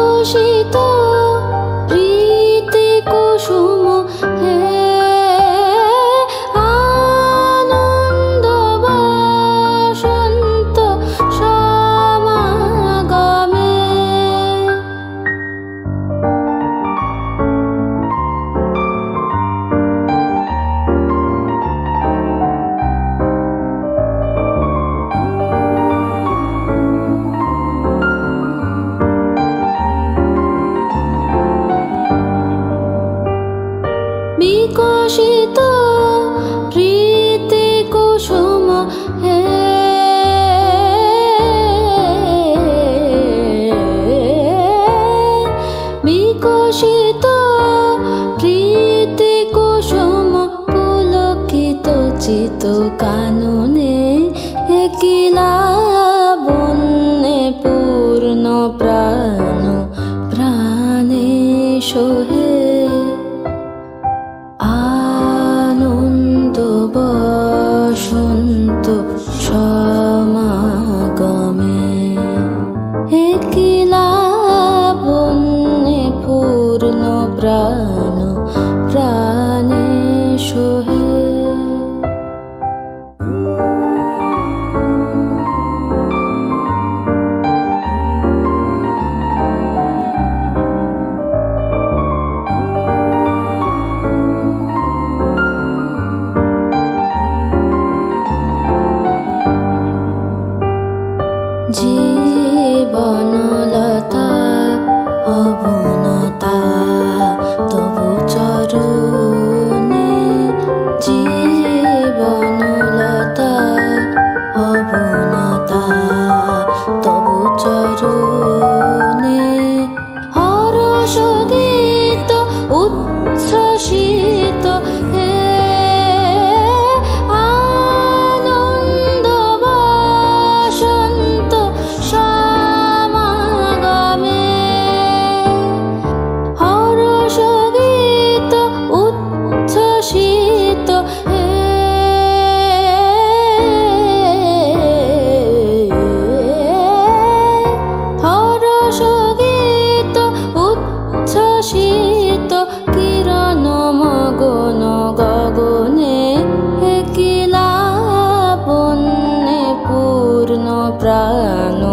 বিকশিত প্রীতি কুসুম হে আনন্দ বসন্ত সমাগমে। বিকশিত প্রীতি কুসুম হে বিকশিত প্রীতি কুসুম পুলকিত চিত কাননে একিলা বন্যে পূর্ণ প্রাণ প্রাণে সোহে। আনন্দ বসন্ত সমাগমে একিলা বন্যে পূর্ণ প্রাণ প্রাণে সোহে। জীবনলতা অবনতা তবু চরণে, জীবনলতা অবনতা তবু চরণে। হরষ গীত উচ্ছ্বসিত হে আনন্দ বসন্ত সমাগমে। হরষ গীত উচ্ছ্বসিত হে হরষ গীত উচ্ছ্বসিত কিরণ মগন গগনে একিলা বন্যে পূর্ণ প্রাণ